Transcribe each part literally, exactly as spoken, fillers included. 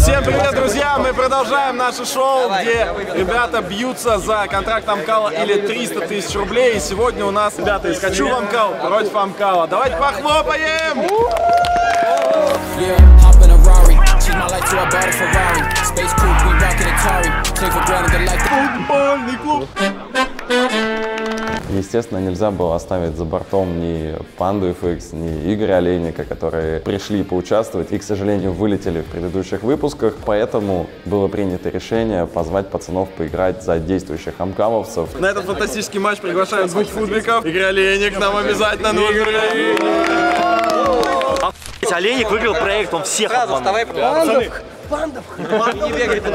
Всем привет, друзья! Мы продолжаем наше шоу, где ребята бьются за контракт Амкала или триста тысяч рублей. И сегодня у нас ребята из «Хочу в Амкал» против Амкала. Давайте похлопаем! Футбольный клуб! Естественно, нельзя было оставить за бортом ни Панду эф икс, ни Игоря Олейника, которые пришли поучаствовать и, к сожалению, вылетели в предыдущих выпусках. Поэтому было принято решение позвать пацанов поиграть за действующих амкаловцев. На этот фантастический матч приглашаем двух футбиков. Игорь Олейник нам обязательно нужен. Олейник выиграл проект, он всех обманул. Пандов! Пандов! Не бегайте.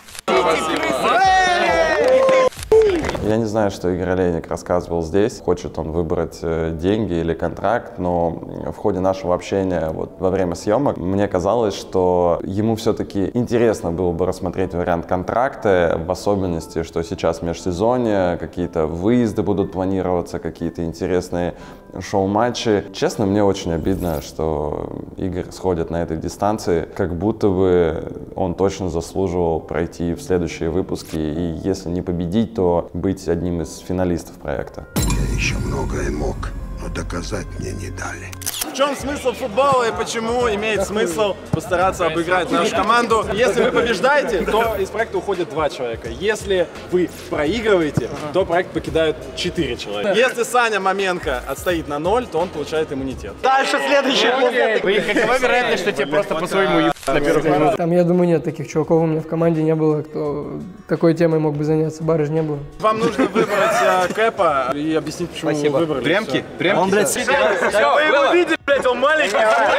Я не знаю, что Игорь Олейник рассказывал здесь. Хочет он выбрать деньги или контракт, но в ходе нашего общения вот, во время съемок мне казалось, что ему все-таки интересно было бы рассмотреть вариант контракта, в особенности, что сейчас межсезонье, какие-то выезды будут планироваться, какие-то интересные шоу-матчи. Честно, мне очень обидно, что Игорь сходит на этой дистанции, как будто бы он точно заслуживал пройти в следующие выпуски, и если не победить, то быть одним из финалистов проекта. Я еще многое мог, но доказать мне не дали. В чем смысл футбола и почему имеет смысл постараться обыграть нашу команду? Если вы побеждаете, то из проекта уходит два человека. Если вы проигрываете, то проект покидают четыре человека. Если Саня Маменко отстоит на ноль, то он получает иммунитет. Дальше следующий. Какова вероятность, что тебе просто по своему ебать на первых минутах? Там, я думаю, нет таких чуваков у меня в команде не было, кто такой темой мог бы заняться. Барыш не было. Вам нужно выбрать э, Кэпа и объяснить, почему Спасибо. вы выбрали. Прямки? Прямки? Он, блядь, Вы его видели, блядь, он маленький.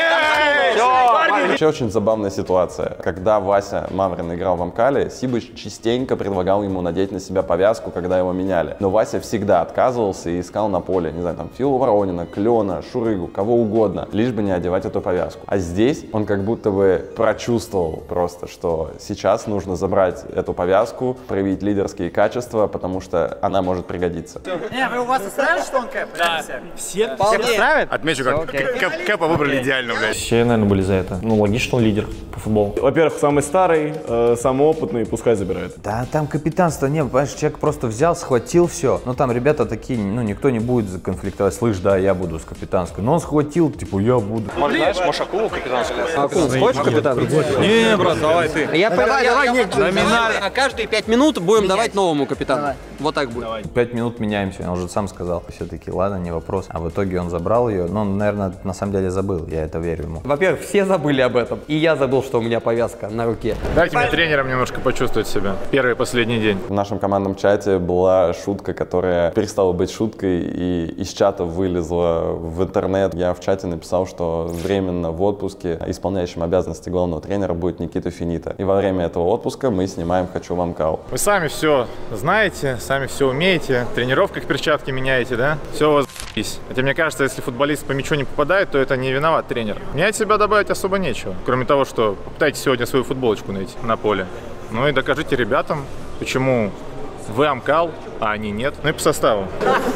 Вообще очень забавная ситуация. Когда Вася Маврин играл в Амкале, Сибыч частенько предлагал ему надеть на себя повязку, когда его меняли. Но Вася всегда отказывался и искал на поле, не знаю, там, Филу Воронина, Клена, Шурыгу, кого угодно, лишь бы не одевать эту повязку. А здесь он как будто бы прочувствовал просто, что сейчас нужно забрать эту повязку, проявить лидерские качества, потому что она может пригодиться. Не, вы у вас устраивает, что он Кэп? Да. Все? Всех устраивает? Отмечу, как Кэпа выбрали идеально, блядь. Все, наверное, были за это. Ну, логично, он лидер по футболу. Во-первых, самый старый, э, самый опытный, пускай забирает. Да, там капитанство не, понимаешь, человек просто взял, схватил все. Ну, там ребята такие, ну, никто не будет конфликтовать. Слышь, да, я буду с капитанской. Но он схватил, типа, я буду. Может, знаешь, можешь акулу капитанскую? Акулу, хочешь капитан? Не, брат, давай ты. Я давай, давай, не, номинально. Каждые пять минут будем давать новому капитану. Вот так будет. Пять минут меняемся, он уже сам сказал. Все-таки, ладно, не вопрос. А в итоге он забрал ее. Но он, наверное, на самом деле забыл, я это верю ему. Во-первых, все забыли об этом. И я забыл, что у меня повязка на руке. Дайте мне тренером немножко почувствовать себя. Первый и последний день. В нашем командном чате была шутка, которая перестала быть шуткой и из чата вылезла в интернет. Я в чате написал, что временно в отпуске исполняющим обязанности главного тренера будет Никита Финита. И во время этого отпуска мы снимаем «Хочу в Амкал». Вы сами все знаете, сами все умеете. В тренировках перчатки меняете, да? Все у вас за***ись. Хотя мне кажется, если футболист по мячу не попадает, то это не виноват тренер. Мне от себя добавить особо нечего. Кроме того, что попытайтесь сегодня свою футболочку найти на поле. Ну и докажите ребятам, почему вы Амкал, а они нет. Ну и по составу.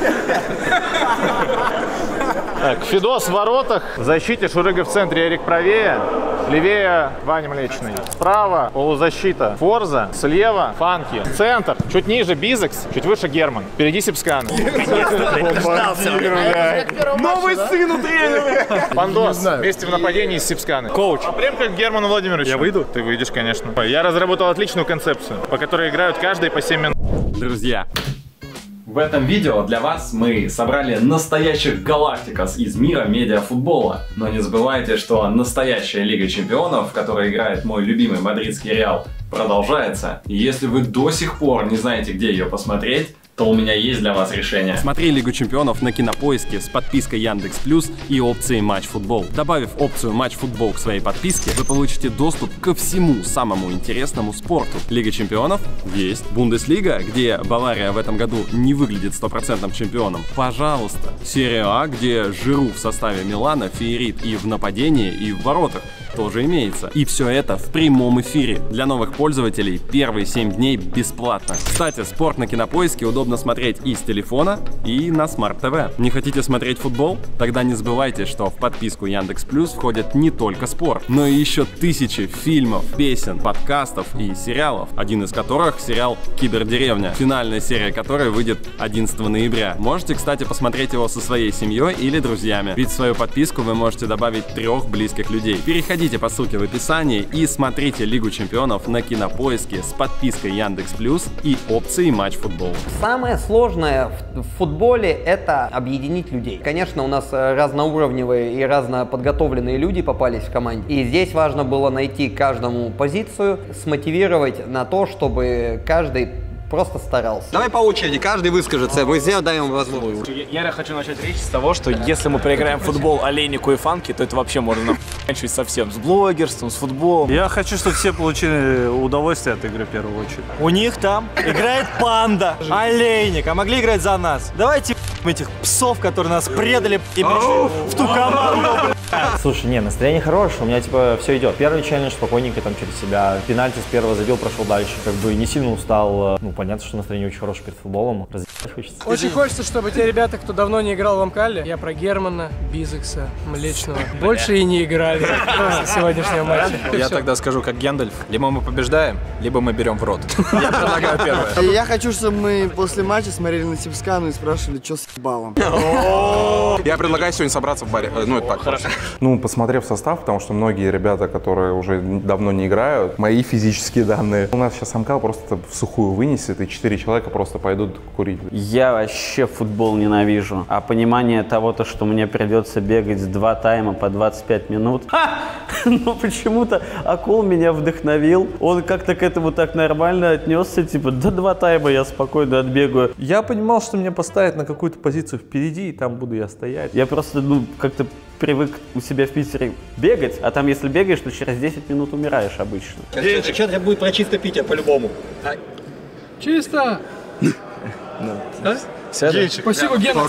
Так, Фидос в воротах. В защите Шурыга в центре, Эрик правее. Левее Ваня Млечный. Справа полузащита Форза. Слева Фанки. Центр. Чуть ниже Бизекс. Чуть выше Герман. Впереди Сипскан. Новый сын у тренера! Пандос. Вместе в нападении с Сипсканой. Коуч. Прям как Герману Владимировичу. Я выйду? Ты выйдешь, конечно. Я разработал отличную концепцию, по которой играют каждые по семь минут. Друзья, в этом видео для вас мы собрали настоящих галактикос из мира медиафутбола. Но не забывайте, что настоящая Лига Чемпионов, в которой играет мой любимый мадридский Реал, продолжается. И если вы до сих пор не знаете, где ее посмотреть, то у меня есть для вас решение. Смотри Лигу Чемпионов на Кинопоиске с подпиской Яндекс Плюс и опцией Матч Футбол. Добавив опцию Матч Футбол к своей подписке, вы получите доступ ко всему самому интересному спорту. Лига Чемпионов есть. Бундеслига, где Бавария в этом году не выглядит стопроцентным чемпионом. Пожалуйста. Серия А, где Жиру в составе Милана феерит и в нападении, и в воротах. тоже имеется. И все это в прямом эфире. Для новых пользователей первые семь дней бесплатно. Кстати, спорт на Кинопоиске удобно смотреть и с телефона, и на Смарт ТВ. Не хотите смотреть футбол? Тогда не забывайте, что в подписку Яндекс Плюс входит не только спорт, но и еще тысячи фильмов, песен, подкастов и сериалов. Один из которых сериал «Кибердеревня», финальная серия которой выйдет одиннадцатого ноября. Можете, кстати, посмотреть его со своей семьей или друзьями. Ведь в свою подписку вы можете добавить трех близких людей. Переходите по ссылке в описании и смотрите Лигу Чемпионов на Кинопоиске с подпиской Яндекс Плюс и опцией Матч Футбол. Самое сложное в футболе — это объединить людей. Конечно, у нас разноуровневые и разноподготовленные люди попались в команде. И здесь важно было найти каждому позицию, смотивировать на то, чтобы каждый просто старался. Давай по очереди, каждый выскажется, мы все даем возможность. Я хочу начать речь с того, что если мы проиграем в футбол Олейнику и Фанки, то это вообще можно заканчивать совсем. С блогерством, с футболом. Я хочу, чтобы все получили удовольствие от игры в первую очередь. У них там играет Панда, Олейник, а могли играть за нас. Давайте этих псов, которые нас предали и в ту команду. Слушай, не, настроение хорошее, у меня типа все идет. Первый челлендж спокойненько там через себя. Пенальти с первого забил, прошел дальше. Как бы не сильно устал. Ну, понятно, что настроение очень хорошее перед футболом. Разъебать хочется. Очень хочется, чтобы те ребята, кто давно не играл в Амкале, я про Германа, Бизекса, Млечного, больше и не играли после сегодняшнего матча. Я тогда скажу, как Гендальф, либо мы побеждаем, либо мы берем в рот. Я предлагаю первое. Я хочу, чтобы мы после матча смотрели на Типскану и спрашивали, что с ебалом. Я предлагаю сегодня собраться в баре. Ну, это так, хорошо. Ну, посмотрев состав, потому что многие ребята, которые уже давно не играют, мои физические данные. У нас сейчас Амкал просто в сухую вынесет, и четыре человека просто пойдут курить. Я вообще футбол ненавижу. А понимание того-то, что мне придется бегать два тайма по двадцать пять минут, ха! Ну почему-то Акул меня вдохновил. Он как-то к этому так нормально отнесся, типа, да два тайма я спокойно отбегаю. Я понимал, что меня поставят на какую-то позицию впереди, и там буду я стоять. Я просто, ну, как-то привык у себя в Питере бегать, а там если бегаешь, то через десять минут умираешь обычно. Денчик, что тебе будет про чисто Питер по-любому? Чисто! Денчик. Спасибо, Гена.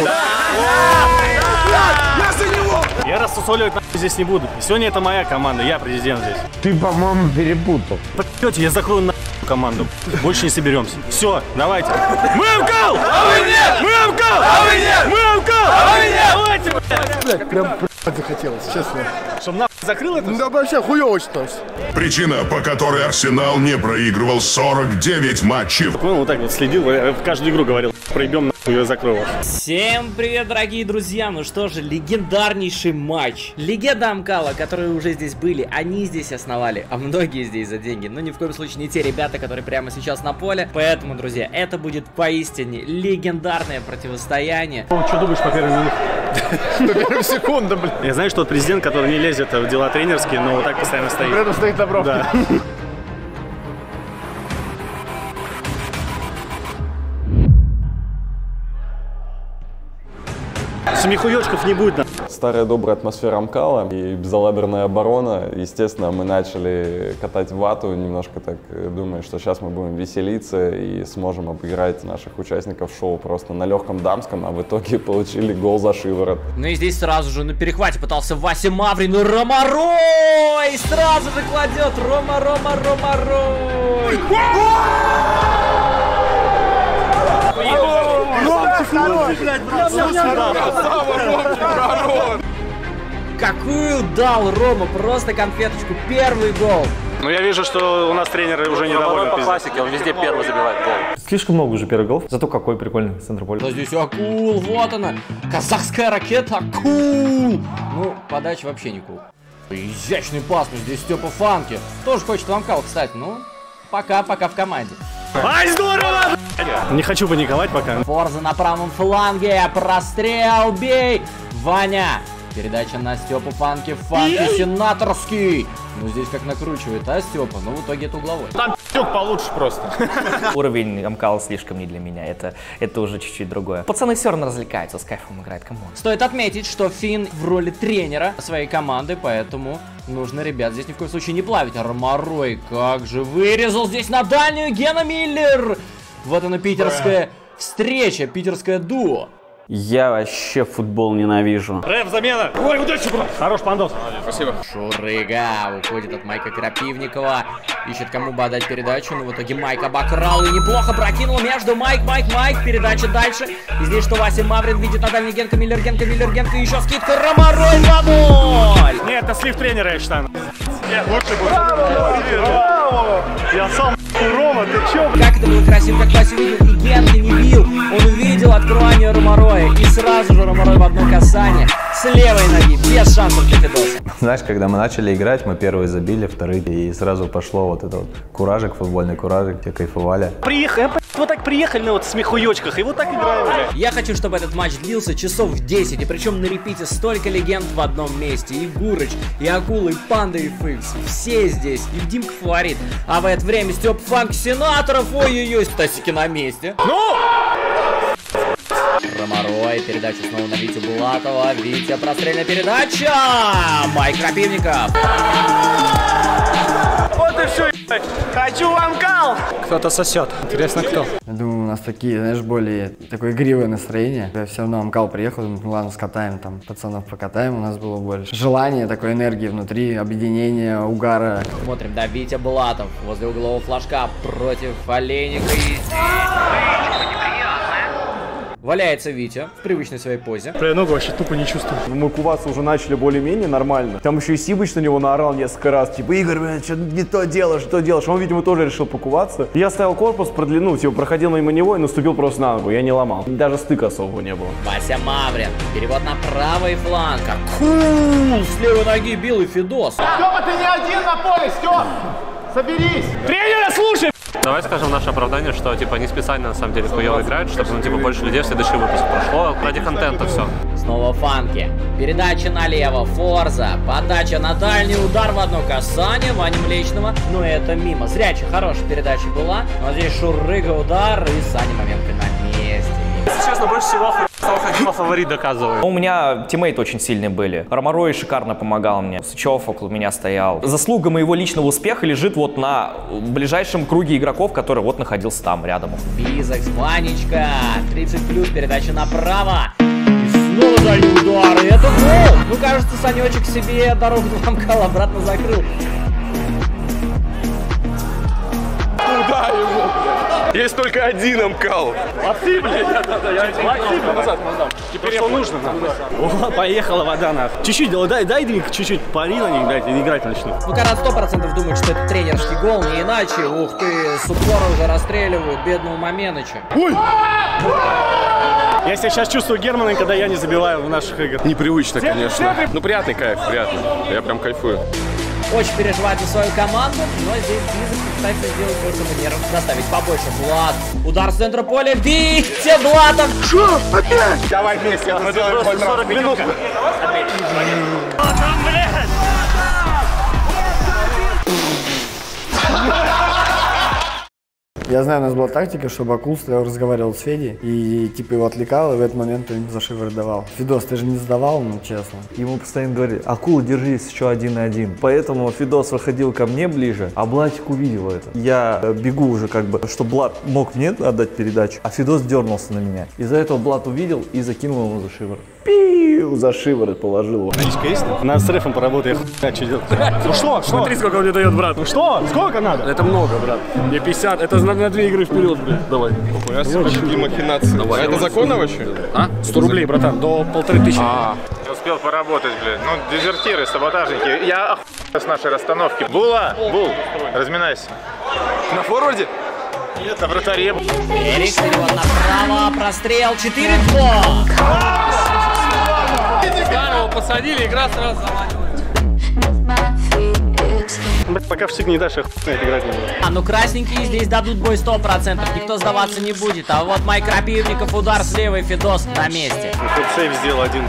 Я за него! Я рассусоливать здесь не буду. Сегодня это моя команда, я президент здесь. Ты, по-моему, перепутал. Пойдете, я закрою на команду. Больше не соберемся. Все, давайте. Мы Амкал! А вы нет! Мы Амкал! А вы нет! Мы Амкал! А вы нет! Давайте, блядь! Прям захотелось, честно. Чтобы нахуй закрыл это? Ну да вообще хуёво считался. Причина, по которой Арсенал не проигрывал сорок девять матчей. Он вот так вот следил, в каждую игру говорил, проебем нахуй, я закрою. Всем привет, дорогие друзья! Ну что же, легендарнейший матч. Легенда Амкала, которые уже здесь были, они здесь основали, а многие здесь за деньги. Но ни в коем случае не те ребята, которые прямо сейчас на поле. Поэтому, друзья, это будет поистине легендарное противостояние. Что думаешь по первым минутам? По первым секундам, блин. Я знаю, что тот президент, который не лезет в дела тренерские, но вот так постоянно стоит. Рядом стоит добро. Да. Смехуёчков не будет. Старая добрая атмосфера Амкала и безалаберная оборона. Естественно, мы начали катать вату, немножко так думая, что сейчас мы будем веселиться и сможем обыграть наших участников шоу просто на легком дамском, а в итоге получили гол за шиворот. Ну и здесь сразу же на перехвате пытался Вася Маврин, и Ромарой сразу же кладет Рома, Рома, Ромарой. Какую дал Рома, просто конфеточку, первый гол. Ну я вижу, что у нас тренеры уже недовольны. По классике, он везде первый забивает гол. Слишком много уже первых голов, зато какой прикольный центр поля. Да здесь Акул, вот она, казахская ракета, Акул. Ну, подача вообще не кул. Изящный пас, ну здесь Степа Фанки. Тоже хочет в Амкал, кстати, ну, пока-пока в команде. Ай, здорово! Не хочу паниковать пока. Форза на правом фланге, прострел, бей! Ваня! Передача на Степу Фанки, Фанки сенаторский. Ну здесь как накручивает, а Степа? Ну в итоге это угловой. Там пи***к получше просто. Уровень Амкала слишком не для меня, это, это уже чуть-чуть другое. Пацаны все равно развлекаются, с кайфом играют, камон. Стоит отметить, что Финн в роли тренера своей команды, поэтому нужно ребят здесь ни в коем случае не плавить. Ромарой как же вырезал здесь на дальнюю Гена Миллер. Вот она питерская встреча, питерское дуо. Я вообще футбол ненавижу. Рэп, замена! Ой, удачи, брат! Хорош, пандос. Спасибо. Шурыга уходит от Майка Крапивникова. Ищет кому бы отдать передачу, но в итоге Майк обокрал и неплохо прокинул между. Майк, Майк, Майк. Передача дальше. И здесь что Вася Маврин видит на дальний Генка, Миллер, Генка, Миллер, Генка. Еще скидка Ромарой два ноль. Нет, это слив тренера, я считаю. Лучше будет. Браво! Я сам Рома, ты чё? Как это было красиво, как Вася видел, и Генка не бил. Он увидел открывание Ромароя, и сразу же Ромарой в одно касание с левой ноги, без шансов для Федоса. Знаешь, когда мы начали играть, мы первые забили, вторые, и сразу пошло вот это вот куражик, футбольный куражик, все кайфовали. Приехали, вот так приехали на вот смехуёчках, и вот так играем уже. Я хочу, чтобы этот матч длился часов десять, и причем на репите столько легенд в одном месте. И Гурыч, и Акула, и Панда, и Фикс. Все здесь, и Димка фаворит. А в это время Степ Фанк Сенаторов, ой-ой-ой, Стасики на месте. Ну! Ромарой, передача снова на Витю Булатова. Витя, прострельная передача! Майк Крапивников. Вот и все, хочу в Амкал! Кто-то сосет. Интересно, кто? Я думаю, у нас такие, знаешь, более такое игривое настроение. Я все равно Амкал приехал, думаю, ну ладно, скатаем там, пацанов покатаем, у нас было больше. Желание, такой энергии внутри, объединения, угара. Смотрим, да, Витя Булатов возле углового флажка против Олейника. И валяется Витя в привычной своей позе. Бля, ногу вообще тупо не чувствую. Мы куваться уже начали более-менее нормально. Там еще и Сибыч на него наорал несколько раз. Типа, Игорь, блин, что не то делаешь, что делаешь. Он, видимо, тоже решил покуваться. Я ставил корпус, продлину, типа, проходил мимо него и наступил просто на ногу. Я не ломал. Даже стыка особого не было. Вася Маврин. Перевод на правый фланг. Кул! С левой ноги бил и Федос. Степа, ты не один на поле, Степ! Соберись! Тренера, слушай! Давай скажем наше оправдание, что типа они специально на самом деле хуёво играют, чтобы ну, типа больше людей в следующий выпуск прошло. Ради контента все. Снова Фанки. Передача налево. Форза. Подача на дальний удар в одно касание. Вани Млечного. Но это мимо. Зрячая хорошая передача была. Но здесь Шурыга удар. И Саня моменты на месте. Если честно, больше всего Хакима фаворит доказывает. У меня тиммейты очень сильные были. Ромарой шикарно помогал мне. Сычев около меня стоял. Заслуга моего личного успеха лежит вот на ближайшем круге игроков, который вот находился там, рядом. Бизакс, Ванечка. тридцать плюс, передача направо. И снова дальний удар. И это гол. Ну, кажется, Санечек себе дорогу до Амкала обратно закрыл. Куда его? Есть только один Амкал. А ты, блядь, назад, назад. Теперь что нужно? О, поехала вода нахуй. Чуть-чуть, дай, дай двиг, чуть-чуть пари на них, дайте, играть начну. Ну, Карат сто процентов думает, что это тренерский гол, не иначе. Ух ты, с упора уже расстреливают бедного Маменыча. Ой! Я себя сейчас чувствую Германа, когда я не забиваю в наших играх. Непривычно, конечно. Ну, приятный кайф, приятный. Я прям кайфую. Очень переживает за свою команду, но здесь Бизакс пытается сделать больше манеров, доставить побольше. Влад, удар с центра поля, Витя Блатов. Шо? Опять? Давай вместе, мы сделаем сорок минут. Я знаю, у нас была тактика, что Акул стоял, разговаривал с Федей и типа его отвлекал, и в этот момент он за шиворот давал. Федос, ты же не сдавал, ну честно. Ему постоянно говорили: Акула, держись, еще один на один. Поэтому Федос выходил ко мне ближе, а Блатик увидел это. Я бегу уже как бы, чтобы Блат мог мне отдать передачу, а Федос дернулся на меня. Из-за этого Блат увидел и закинул ему за шиворот. Пиу, за шиворот положил его. Наличка есть? Надо с рефом поработать, я что делать? Ну что? Смотри, сколько он мне дает, брат. Ну что? Сколько надо? Это много, брат. Мне пятьдесят, это на две игры вперед, блядь. Давай. Я себе какие махинации. Давай. Это законно вообще? А? сто рублей, братан, до полторы тысячи. А, не успел поработать, блядь. Ну, дезертиры, саботажники. Я охуел с нашей расстановки. Була, Бул, разминайся. На форварде? Нет, на вратаре. Эрик, перевод направо, прострел, четыре-два. Здорово, посадили, игра сразу завалилась. Пока в не дашь, я хуй на это играть не буду. А, ну красненькие здесь дадут бой сто процентов, никто сдаваться не будет. А вот Майк Крапивников, удар с левой, Федос на месте. Тут сейв сделал один.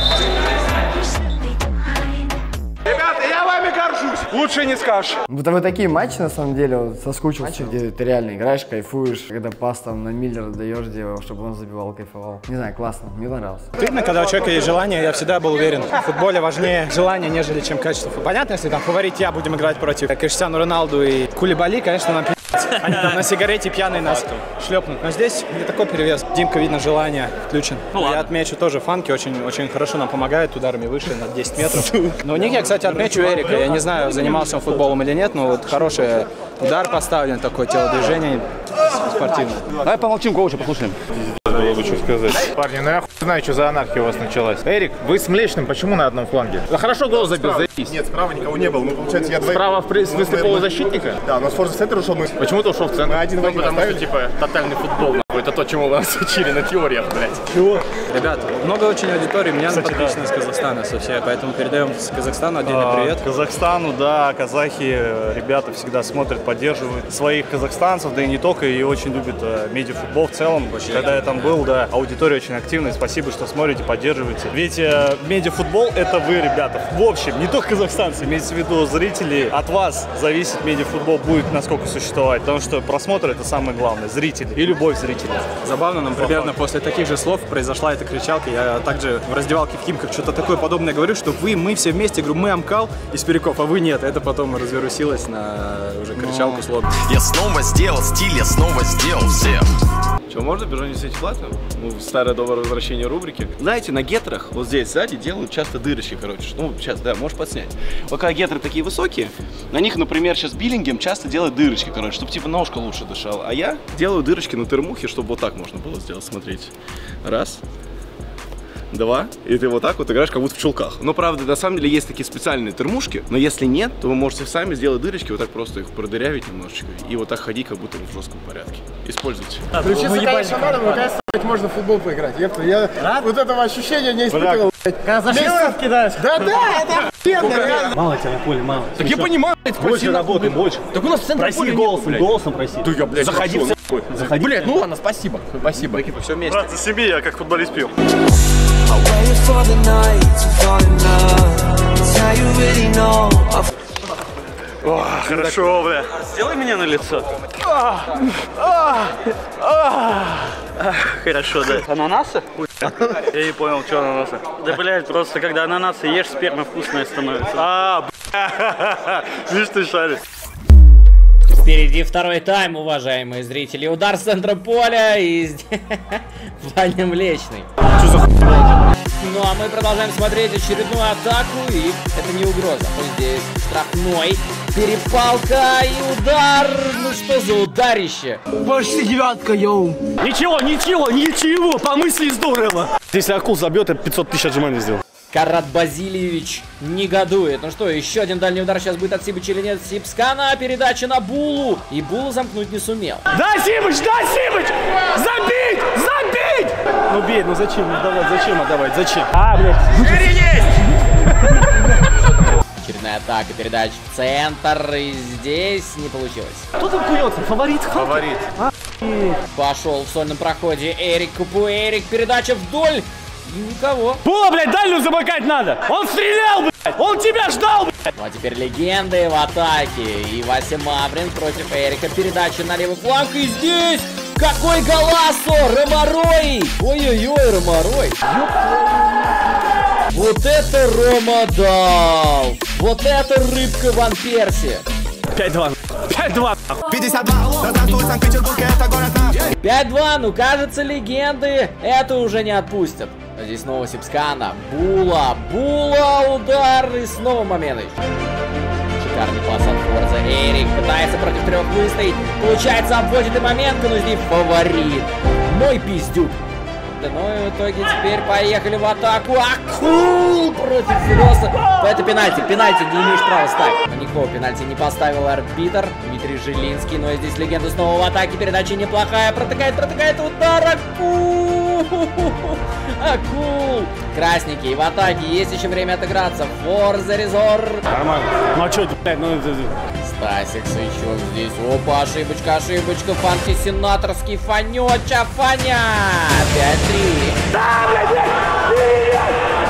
Ребята, я вами горжусь. Лучше не скажешь. Вот вы такие матчи, на самом деле, вот, соскучился, где ты реально играешь, кайфуешь, когда пас там на Миллера даешь, чтобы он забивал, кайфовал. Не знаю, классно, мне понравилось. Видно, когда у человека есть желание, я всегда был уверен. В футболе важнее желание, нежели чем качество. Понятно, если там фаворит я будем играть против Криштиану Роналду и Кулибали, конечно, нам пи***. Они там на сигарете пьяные нас шлепнут. Но здесь не такой перевес. Димка, видно, желание включен. Ну, я отмечу тоже фанки, очень, очень хорошо нам помогают ударами выше на десять метров. Но у них я, кстати, отмечу Эрика. Я не знаю, занимался он футболом или нет, но вот хороший удар поставлен, такое телодвижение спортивное. Давай помолчим, коуча, послушаем. Было что сказать. Парни, ну я хуй знаю, что за анархия у вас началась. Эрик, вы с Млечным почему на одном фланге? Да хорошо гол забил, заебись. Нет, справа никого не было. Ну, получается, я двоих... Справа в смысле полузащитника? Да, у нас Форс в центр ушел. Мы... Почему ты ушел в центр? Мы один в один потому что, типа, тотальный футбол. Это то, чему вы нас учили на теориях, блядь. Чего? Ребята, много очень аудитории. Меня подписано с Казахстана со всей, поэтому передаем с Казахстану отдельный привет. Казахстану, да, казахи, ребята всегда смотрят, поддерживают своих казахстанцев, да и не только, и очень любят э, медиафутбол в целом. Очень Когда я там был, да, аудитория очень активная. Спасибо, что смотрите, поддерживаете. Ведь э, медиафутбол — это вы, ребята. В общем, не только казахстанцы, имеется в виду зрители. От вас зависит, медиафутбол будет насколько существовать, потому что просмотр — это самое главное, зрители и любовь зрителей. Забавно, нам примерно после таких же слов произошла эта кричалка. Я также в раздевалке в Химках что-то такое подобное говорю, что вы, мы все вместе, говорю, мы Амкал из Переков, а вы нет. Это потом развирусилось на уже кричалку слов. Я снова сделал стиль, я снова сделал всех. Что, можно бежать не платно? Ну, старое доброе возвращение рубрики. Знаете, на гетрах вот здесь сзади делают часто дырочки, короче. Ну, сейчас, да, можешь подснять. Вот когда гетры такие высокие, на них, например, сейчас Биллингем часто делает дырочки, короче, чтобы типа ножка лучше дышала. А я делаю дырочки на термухе, чтобы вот так можно было сделать, смотрите. Раз. Два, и ты вот так вот играешь, как будто в чулках. Но правда, на самом деле есть такие специальные термушки, но если нет, то вы можете сами сделать дырочки, вот так просто их продырявить немножечко и вот так ходить, как будто в жестком порядке. Используйте. Включиться, ну, конечно, надо, но, конечно, можно в футбол поиграть. Епта, я Рад? вот этого ощущения не испытывал. Когда зашивов кидаешь? Да, да, это охуенно, реально. Мало тебя на поле, мало. Так я понимаю, больше работы, больше. Так у нас в центре проси голосом, голосом проси. Да я, блядь, заходи в центр. Заходи. Блядь, ну ладно, спасибо. Спасибо. Все вместе. Брат, за себе я как футболист пил. О, хорошо, бля. Сделай меня на лицо. Хорошо, да. Ананасы? Я не понял, что ананасы. Да, блядь, просто когда ананасы ешь, сперма вкусная становится. А, бля. Видишь, ты шаришь. Впереди второй тайм, уважаемые зрители. Удар с центра поля и Ваня Млечный. Ну а мы продолжаем смотреть очередную атаку, и это не угроза. Вот здесь штрафной, перепалка и удар. Ну что за ударище? Почти девятка, йоу. Ничего, ничего, ничего, помысли здорово. Если акул забьет, я пятьсот тысяч отжиманий сделал. Карат Базильевич негодует. Ну что, еще один дальний удар сейчас будет от Сибыча или нет? Сибскана, передача на Булу. И Булу замкнуть не сумел. Да, Сибыч, да, Сибыч! Забить! Забить! Ну бей, ну зачем? Ну давай, зачем отдавать? Зачем? А, блядь. Очередная атака, передача в центр. И здесь не получилось. Кто там куется? Фаворит? Фаворит. А, пошел в сольном проходе Эрик Купу. Эрик, передача вдоль. И никого. Була, блядь, дальнюю замыкать надо! Он стрелял, блядь! Он тебя ждал, блядь! Ну а теперь легенды в атаке. И Вася Маврин против Эрика. Передача на левый фланг. И здесь какой голасо! Ромарой! Ой-ой-ой, Ромарой! Вот это Рома дал! Вот это рыбка Ван Перси! пять-два. пять-два. пять-два, ну кажется, легенды это уже не отпустят. А здесь снова Сибскана. Була, Була, удар и снова момент. Шикарный пас от Форза. Эрик пытается против трех выстоять. Получается, обводит и момент, но здесь фаворит. Мой пиздюк. Ну и в итоге теперь поехали в атаку. Акул против Филоса. Это пенальти. Пенальти не имеешь права ставить. Но никакого пенальти не поставил арбитр Дмитрий Жилинский. Но здесь легенда снова в атаке. Передача неплохая. Протыкает, протыкает удар. Акул. Акул. Красненький в атаке. Есть еще время отыграться. Форза Резор. Нормально. Ну а что, блядь, ну это... Стасик Сычев здесь. Опа, ошибочка, ошибочка. Фанки сенаторский. Фанеча, Фаня. пять-три. Да, блядь, блядь.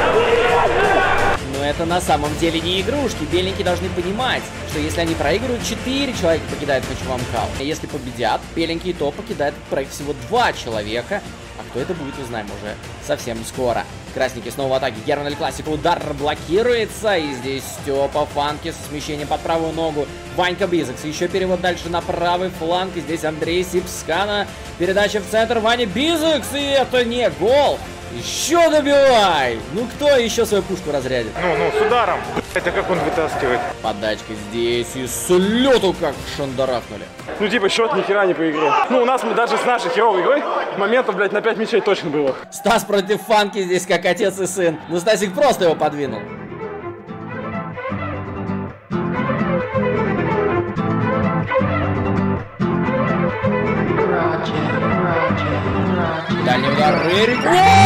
Но это на самом деле не игрушки. Беленькие должны понимать, что если они проигрывают, четыре человека покидают Хочу Амкал. Если победят, беленькие, то покидают этот проект всего два человека. А кто это будет, узнаем уже совсем скоро. Красненький снова в атаке. Герман Эль Классико. Удар блокируется. И здесь Степа Фанки со смещением под правую ногу. Ванька Бизекс. Еще перевод дальше на правый фланг. И здесь Андрей Сипскана. Передача в центр. Ваня Бизекс. И это не гол. Еще добивай! Ну кто еще свою пушку разрядит? Ну, ну, с ударом. Это как он вытаскивает. Подачка здесь. И с лету как шандарахнули. Ну типа счет ни хера не по игре. Ну у нас даже с нашей херовой игрой моментов, блядь, на пять мячей точно было. Стас против Фанки здесь как отец и сын. Ну Стасик просто его подвинул. Дальний удар. Эрик.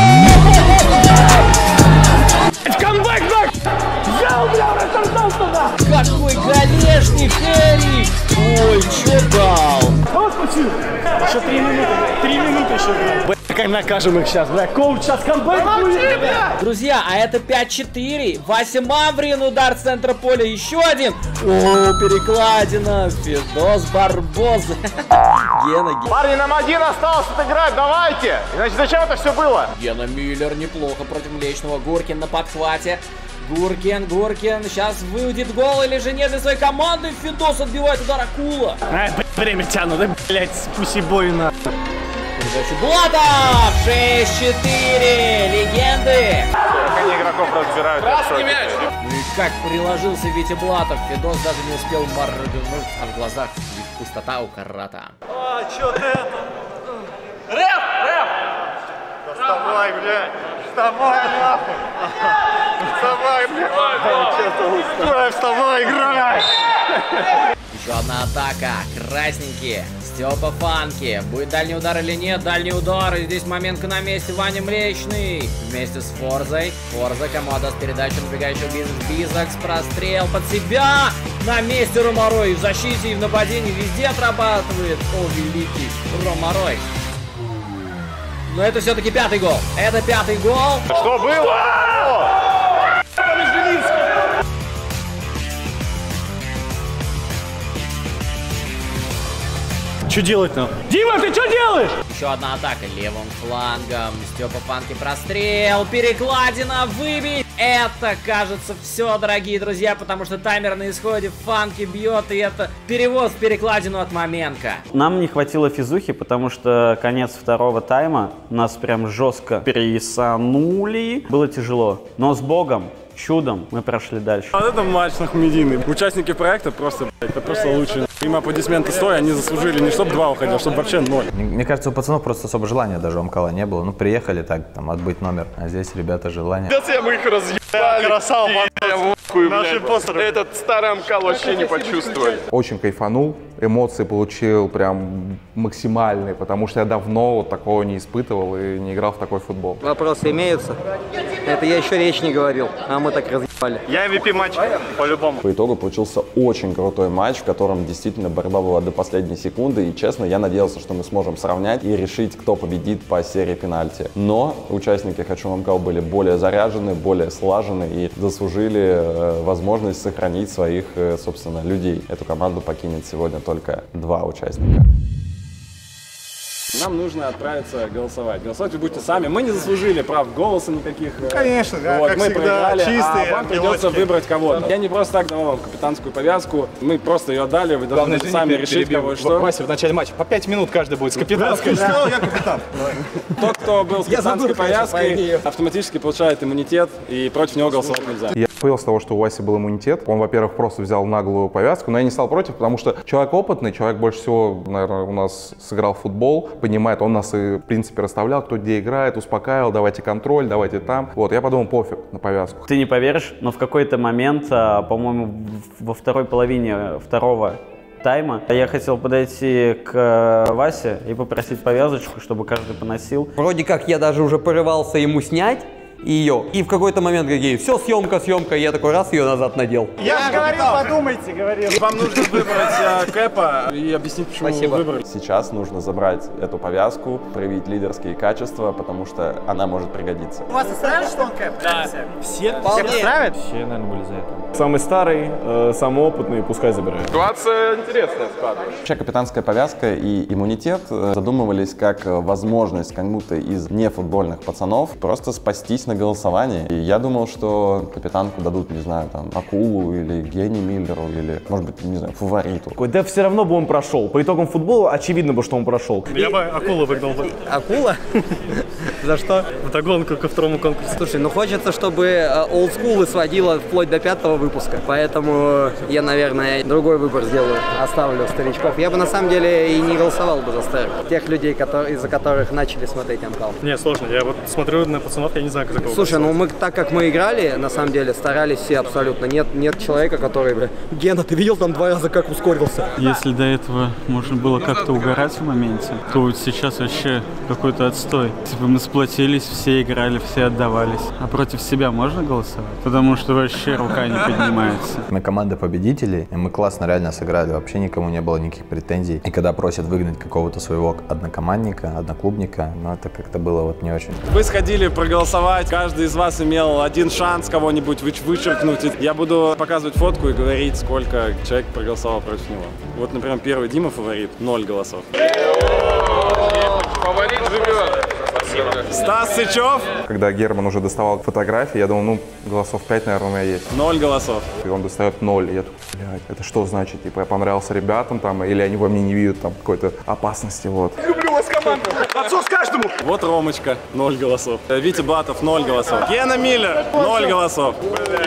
Камбэк, бэк! Взял, бля, рассортался, да! Какой голешник, Эрик! Ой, чё дал? Вот почему? Еще три минуты, три минуты еще, бля. Бля, как накажем их сейчас, бля. Коуч сейчас камбэк будет, бля. Друзья, а это пять-четыре. Вася Маврин, удар с центра поля, еще один. О, перекладина. Федос Барбоз. Гена, Гена. Парни, нам один осталось отыграть, давайте! Иначе зачем это все было? Гена Миллер неплохо против Млечного. Гуркин на подхвате. Гуркин, Гуркин, сейчас выйдет гол или же нет для своей команды. Федос отбивает удар Акула. Ай, время тянут, да, блядь, пусть и бойно. Передачу Блатов, шесть-четыре, легенды. Как они игроков разбирают. Красный мяч. Ну и как приложился Витя Блатов. Федос даже не успел моргнуть, а в глазах пустота у Карата. А, чё ты это? Рэп, рэп! Да вставай, блядь! Вставай, нахуй! Вставай, блядь! Давай, вставай, играй! Еще одна атака. Красненькие. Степа Фанки. Будет дальний удар или нет? Дальний удар. И здесь моментка на месте. Ваня Млечный. Вместе с Форзой. Форза кому отдаст передачу набегающего Бизекс. Бизекс. Прострел под себя. На месте Ромарой. И в защите, и в нападении. Везде отрабатывает. О, великий Ромарой. Но это все-таки пятый гол. Это пятый гол. Что было? Что делать нам? Дима, ты что делаешь? Еще одна атака левым флангом. Степа Фанки прострел. Перекладина. Выбить. Это, кажется, все, дорогие друзья, потому что таймер на исходе. Фанки бьет, и это перевод в перекладину от Маменко. Нам не хватило физухи, потому что конец второго тайма нас прям жестко пересанули. Было тяжело, но с Богом, чудом мы прошли дальше. Вот это матч нахмедийный. Участники проекта просто, блядь, это просто лучшие. Им аплодисменты стоя, они заслужили не чтобы два уходили, а чтобы вообще ноль. Мне кажется, у пацанов просто особо желания даже у МКала не было. Ну, приехали так, там, отбыть номер, а здесь ребята желание. Да все мы их разъебали. Красава, наши постеры. Этот старый МКал вообще не почувствовали. Очень кайфанул, эмоции получил прям максимальные, потому что я давно вот такого не испытывал и не играл в такой футбол. Вопросы имеются? Это я еще речь не говорил, а мы так разъебали. Я эм ви пи матча, по-любому. По итогу получился очень крутой матч, в котором действительно борьба была до последней секунды. И честно, я надеялся, что мы сможем сравнять и решить, кто победит по серии пенальти. Но участники Хочу МК были более заряжены, более слажены и заслужили э, возможность сохранить своих, э, собственно, людей. Эту команду покинет сегодня только два участника. Нам нужно отправиться голосовать. Голосовать вы будете сами. Мы не заслужили прав голоса никаких. Ну, конечно, да, вот, как мы всегда, проиграли, чистые, а вам придется ангелочки. выбрать кого-то. Я не просто так давал вам капитанскую повязку. Мы просто ее отдали, вы должны сами решить, кого что. Вася в начале матча по пять минут каждый будет с капитанской. Что, я капитан. Тот, кто был с Я капитанской забыл, конечно, повязкой, фамилию. автоматически получает иммунитет, и против него голосовать нельзя. Я понял с того, что у Васи был иммунитет. Он, во-первых, просто взял наглую повязку, но я не стал против, потому что человек опытный, человек больше всего, наверное, у нас сыграл в футбол, понимает, он нас и, в принципе, расставлял, кто где играет, успокаивал, давайте контроль, давайте там. Вот, я подумал, пофиг на повязку. Ты не поверишь, но в какой-то момент, по-моему, во второй половине второго тайма я хотел подойти к Васе и попросить повязочку, чтобы каждый поносил. Вроде как я даже уже порывался ему снять, и ее. И в какой-то момент какие, все, съемка, съемка, и я такой раз ее назад надел. Я же говорил, подумайте, говорил. Вам нужно выбрать э, Кэпа и объяснить, почему Спасибо. вы выбрали. Сейчас нужно забрать эту повязку, проявить лидерские качества, потому что она может пригодиться. Вас устраивает, что он Кэп? Да. Все? Вполне. Всех устраивает? Все, наверное, были за это. Самый старый, э, самый опытный, пускай забирает. Ситуация интересная складывается. Вообще капитанская повязка и иммунитет задумывались как возможность кому-то из нефутбольных пацанов просто спастись на голосовании. И я думал, что капитанку дадут, не знаю, там, Акулу или Гене Миллеру, или, может быть, не знаю, Фавориту. Да все равно бы он прошел. По итогам футбола очевидно бы, что он прошел. Я бы Акулу выгнал бы. Акула? За что? Вдогонку ко второму конкурсу. Слушай, ну хочется, чтобы олдскулы сводило вплоть до пятого выпуска. Поэтому я, наверное, другой выбор сделаю. Оставлю старичков. Я бы на самом деле и не голосовал бы за старых. Тех людей, которые, из-за которых начали смотреть Амкал. Не, сложно. Я вот смотрю на пацанов, я не знаю, как это. Слушай, ну мы так как мы играли, на самом деле старались все абсолютно. Нет, нет человека, который, бля, Гена, ты видел там два раза, как ускорился? Если до этого можно было как-то угорать в моменте, то вот сейчас вообще какой-то отстой. Типа мы сплотились, все играли, все отдавались. А против себя можно голосовать? Потому что вообще рука не поднимается. Мы команда победителей, и мы классно реально сыграли. Вообще никому не было никаких претензий. И когда просят выгнать какого-то своего однокомандника, одноклубника, ну это как-то было вот не очень. Вы сходили проголосовать, каждый из вас имел один шанс кого-нибудь вычеркнуть. Я буду показывать фотку и говорить, сколько человек проголосовал против него. Вот, например, первый Дима Фаворит, ноль голосов. Фаворит живет. Стас Сычев. Когда Герман уже доставал фотографии, я думал, ну, голосов пять, наверное, у меня есть. Ноль голосов. И он достает ноль. И я такой, блядь, это что значит? Типа, я понравился ребятам там, или они во мне не видят там какой-то опасности, вот. Люблю вас, команду! Отцов каждому! Вот Ромочка, ноль голосов. Витя Батов, ноль голосов. Гена Миллер, ноль голосов.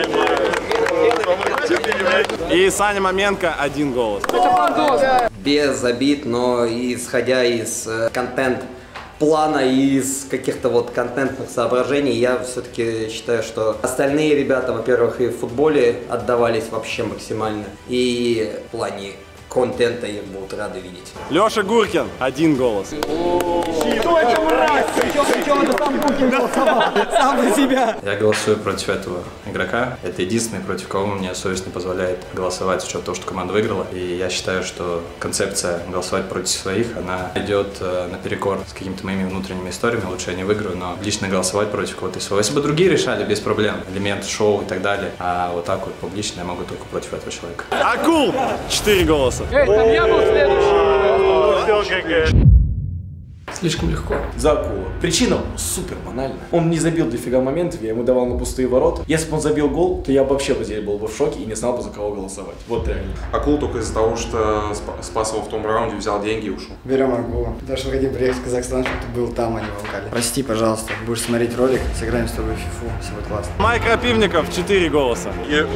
И Саня Маменко, один голос. Без обид, но исходя из э, контент плана и из каких-то вот контентных соображений, я все-таки считаю, что остальные ребята, во-первых, и в футболе отдавались вообще максимально, и в плане контента их будут рады видеть. Леша Гуркин, один голос. Что это, мразь? Причем ты сам Гуркин голосовал? Сам за себя. Я голосую против этого игрока. Это единственный, против кого мне совесть не позволяет голосовать, с учетом того, что команда выиграла. И я считаю, что концепция голосовать против своих, она идет э, наперекор с какими-то моими внутренними историями. Лучше я не выиграю, но лично голосовать против кого-то из своего. Если бы другие решали, без проблем, элемент шоу и так далее. А вот так вот публично я могу только против этого человека. Акул, четыре голоса. Эй, там я был следующий. Слишком легко. За Акула. Причина супер банальная. Он не забил дофига моментов, я ему давал на пустые ворота. Если бы он забил гол, то я вообще бы здесь был бы в шоке и не знал бы, за кого голосовать. Вот реально. Акул только из-за того, что спас его в том раунде, взял деньги и ушел. Берем Акулу. Потому что хотим приехать в Казахстан, чтобы ты был там, а не в Амкале. Прости, пожалуйста. Будешь смотреть ролик, сыграем с тобой в фифу. Все будет классно. Майк Рапивников, четыре голоса.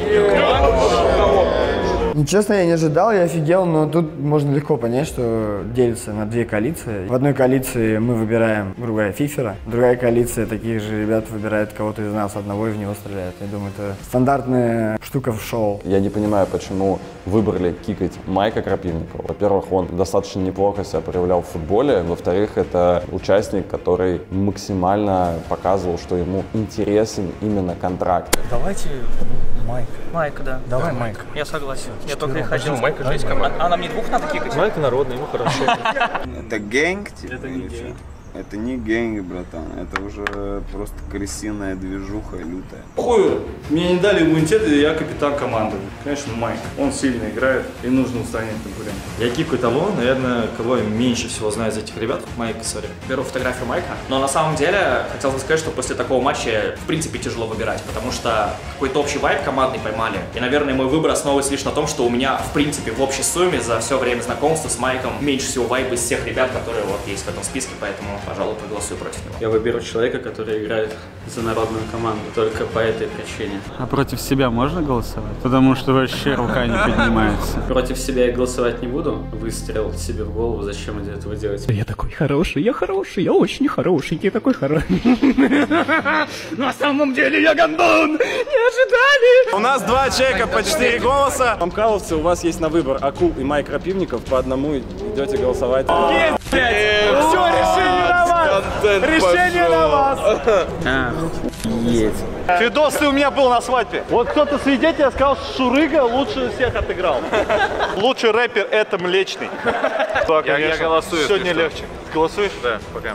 Ну, честно, я не ожидал, я офигел, но тут можно легко понять, что делится на две коалиции. В одной коалиции мы выбираем, грубо говоря, Фифера, другая коалиция таких же ребят выбирает кого-то из нас одного и в него стреляет. Я думаю, это стандартная штука в шоу. Я не понимаю, почему выбрали кикать Майка Крапивникова. Во-первых, он достаточно неплохо себя проявлял в футболе. Во-вторых, это участник, который максимально показывал, что ему интересен именно контракт. Давайте Майк. Майка, да. Давай Майк. Я согласен. Я только и хотел. Майка же есть команда. А нам не двух надо кикать? Майка народный, ему хорошо. Это гэнг, типа? Это не гэнг. Это не гэнг, братан. Это уже просто крысиная движуха лютая. Хую, мне не дали иммунитет, и я капитан команды. Конечно, Майк. Он сильно играет, и нужно устранить конкурента. Я кикаю того, наверное, кого я меньше всего знаю из этих ребят. Майк, сори. Беру фотографию Майка. Но на самом деле, хотелось бы сказать, что после такого матча, в принципе, тяжело выбирать, потому что какой-то общий вайб командный поймали. И, наверное, мой выбор основывается лишь на том, что у меня, в принципе, в общей сумме за все время знакомства с Майком меньше всего вайба из всех ребят, которые вот есть в этом списке, поэтому, пожалуй, проголосую против него. Я выберу человека, который играет за народную команду, только по этой причине. А против себя можно голосовать? Потому что вообще рука не поднимается. Против себя я голосовать не буду. Выстрел себе в голову, зачем этого делать? Я такой хороший, я хороший, я очень хороший, я такой хороший. На самом деле я гондон! Не ожидали! У нас два человека по четыре голоса. Амкаловцы, у вас есть на выбор Акул и Майк Рапивников. По одному идете голосовать. Есть, блядь! Все, решили, давай! Решение на вас! Есть. Фидос, ты у меня был на свадьбе. Вот кто-то свидетель сказал, что Шурыга лучше всех отыграл. Лучший рэпер — это Млечный. Да, я, я голосую. Сегодня легче. Голосуешь? Да, пока.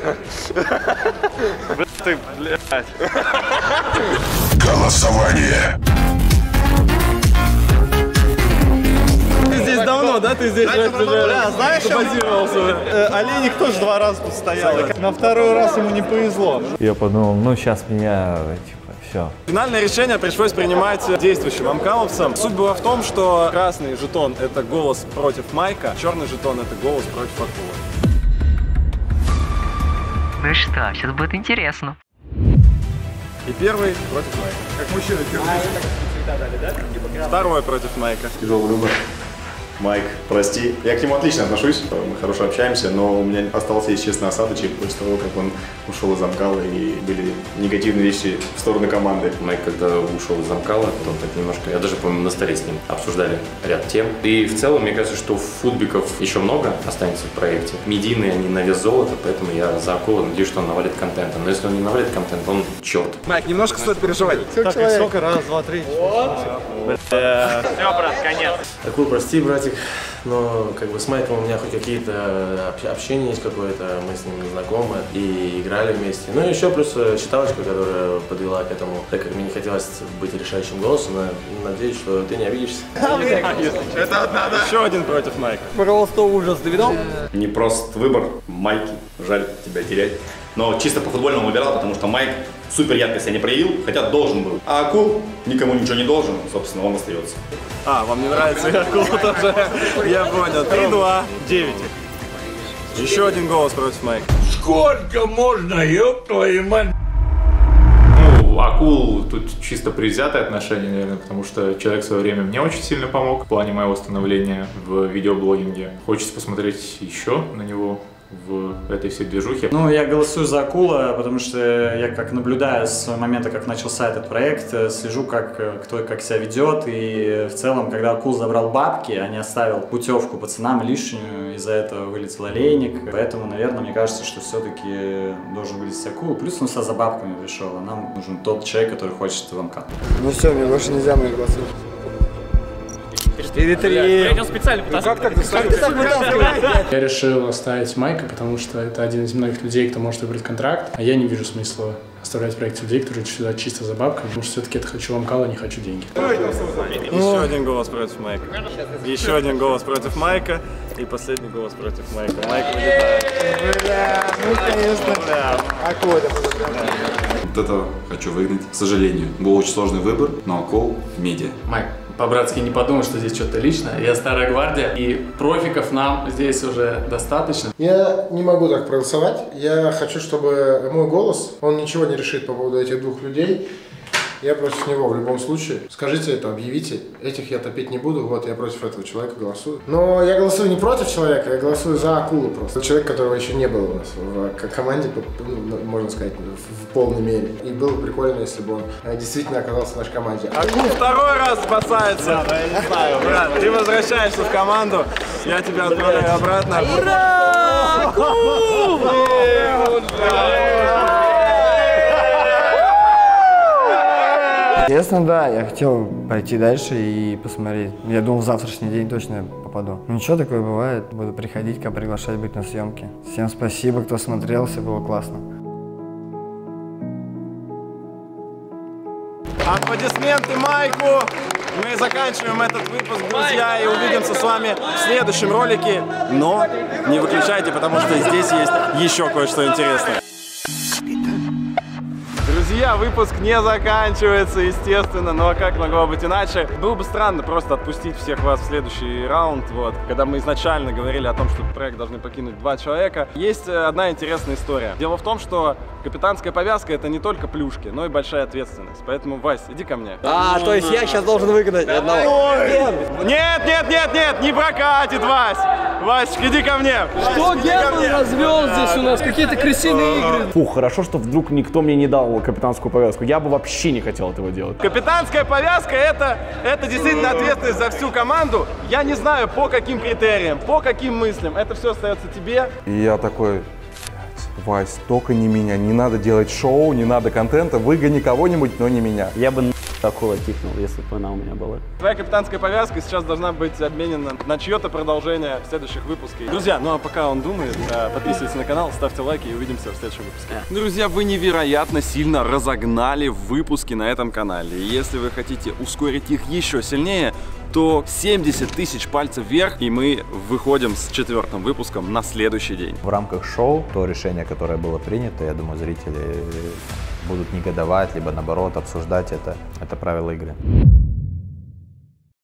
Ты, блядь. Голосование. Ты здесь давно, да? Ты здесь уже знаешь, базировался. Олейник тоже два раза тут стоял. На второй раз ему не повезло. Я подумал, ну сейчас меня, типа, все. Финальное решение пришлось принимать действующим амкаловцам. Суть была в том, что красный жетон — это голос против Майка, черный жетон — это голос против Акулы. Ну что, сейчас будет интересно. И первый против Майка. Как мужчина первый. Второй против Майка. Тяжелый выбор. Майк, прости. Я к нему отлично отношусь, мы хорошо общаемся, но у меня остался, если честно, осадочек после того, как он ушел из Амкала, и были негативные вещи в сторону команды. Майк, когда ушел из Амкала, то так немножко, я даже, по-моему, на столе с ним обсуждали ряд тем. И в целом, мне кажется, что футбиков еще много останется в проекте. Медийные они на вес золота, поэтому я за Акулу надеюсь, что он навалит контента. Но если он не навалит контент, он черт. Майк, немножко стоит переживать. Так, и сколько? Раз, два, три. Все, брат, конец. Акул, прости, братик, но как бы с Майком у меня хоть какие-то общения есть какое-то, мы с ним знакомы и играли вместе. Ну и еще плюс считалочка, которая подвела к этому, так как мне не хотелось быть решающим голосом, но надеюсь, что ты не обидишься. Это одна, да? Еще один против Майка. Просто ужас, ты видал? Не прост выбор, Майки, жаль тебя терять. Но чисто по футбольному выбирал, потому что Майк супер ярко себя не проявил, хотя должен был. А Акул никому ничего не должен, собственно, он остается. А, вам не нравится Акул тоже? Я понял. три-два, девять. Еще один голос против Майка. Сколько можно, ёб твою мать? Ну, Акул тут чисто предвзятое отношение, наверное, потому что человек в свое время мне очень сильно помог в плане моего становления в видеоблогинге. Хочется посмотреть еще на него в этой всей движухе. Ну, я голосую за Акула, потому что я как наблюдаю с момента, как начался этот проект, слежу, как кто как себя ведет, и в целом, когда Акул забрал бабки, а не оставил путевку пацанам лишнюю, из-за этого вылетел Олейник, поэтому, наверное, мне кажется, что все-таки должен вылететь Акул, плюс он сюда за бабками пришел, а нам нужен тот человек, который хочет в МК. Ну все, мне больше нельзя моих голосов. четыре-три. Я специально Как так? Как ты так вытаскиваешь? Я решил оставить Майка, потому что это один из многих людей, кто может выбрать контракт, а я не вижу смысла оставлять в проекте людей, которые сюда чисто за бабками, потому что все-таки это хочу Амкала, не хочу деньги. Еще один голос против Майка. Еще один голос против Майка. И последний голос против Майка. Майк вылетает. Бля, ну конечно. Акул это Вот это хочу выгнать. К сожалению, был очень сложный выбор, но Акул в медиа. Майк, по-братски не подумай, что здесь что-то личное. Я старая гвардия, и профиков нам здесь уже достаточно. Я не могу так проголосовать. Я хочу, чтобы мой голос, он ничего не решит по поводу этих двух людей. Я против него в любом случае. Скажите это, объявите. Этих я топить не буду, вот я против этого человека голосую. Но я голосую не против человека, я голосую за Акулу просто. Человек, которого еще не было у нас в команде, ну, можно сказать, в полной мере. И было бы прикольно, если бы он действительно оказался в нашей команде. Акул второй раз спасается. Да, я не знаю, брат, ты возвращаешься в команду, я тебя отправляю обратно. Ура! Акул! Честно, да, я хотел пойти дальше и посмотреть. Я думал, в завтрашний день точно попаду. Ну ничего, такое бывает. Буду приходить, как приглашать быть на съемки. Всем спасибо, кто смотрел, все было классно. Аплодисменты Майку! Мы заканчиваем этот выпуск, друзья, и увидимся с вами в следующем ролике. Но не выключайте, потому что здесь есть еще кое-что интересное. Друзья, выпуск не заканчивается, естественно, но как могло быть иначе? Было бы странно просто отпустить всех вас в следующий раунд, вот, когда мы изначально говорили о том, что проект должны покинуть два человека. Есть одна интересная история. Дело в том, что капитанская повязка — это не только плюшки, но и большая ответственность. Поэтому, Вась, иди ко мне. А, то есть я сейчас должен выгнать одного? Нет, нет, нет, нет, не прокатит, Вась! Васечка, иди ко мне! Что Герман развел здесь у нас? Какие-то крысиные игры. Фух, хорошо, что вдруг никто мне не дал капитанскую повязку. Я бы вообще не хотел этого делать. Капитанская повязка — это, это действительно ответственность за всю команду. Я не знаю, по каким критериям, по каким мыслям. Это все остается тебе. И я такой, Вась, только не меня. Не надо делать шоу, не надо контента. Выгони кого-нибудь, но не меня. Я бы акула тикнул, если бы она у меня была. Твоя капитанская повязка сейчас должна быть обменена на чье-то продолжение в следующих выпусках. Друзья, ну а пока он думает, подписывайтесь на канал, ставьте лайки и увидимся в следующем выпуске. Друзья, вы невероятно сильно разогнали выпуски на этом канале. И если вы хотите ускорить их еще сильнее, то семьдесят тысяч пальцев вверх, и мы выходим с четвертым выпуском на следующий день. В рамках шоу то решение, которое было принято, я думаю, зрители будут негодовать, либо наоборот обсуждать это. Это правила игры.